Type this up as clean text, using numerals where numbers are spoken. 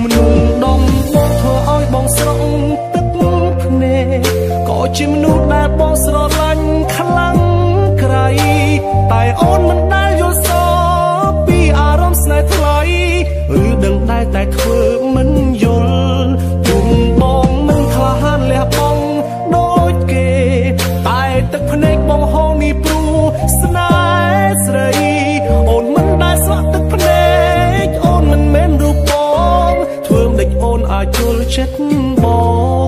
មនុស្សដងបងធ្វើឲ្យបងស្រក់ទឹកភ្នែកក៏ជាមនុស្សដែលបងស្រឡាញ់ខ្លាំងក្រៃតែអូនមិនដែលយល់សប្ពីអារម្មណ៍ស្នេហ៍ថ្លៃឬដឹងដែរតែធ្វើមិនយល់ទុំបងមិនក្លាហានលះបង់ដូចគេតែទឹកភ្នែកបងហូរនេះព្រោះស្នេហ៍ស្រីអូនមិនដែលស្លាក់ទឹកភ្នែកអូនមិនមែនរូបបងធ្វើមិនដេចអូនអាចជល់ចិត្តបង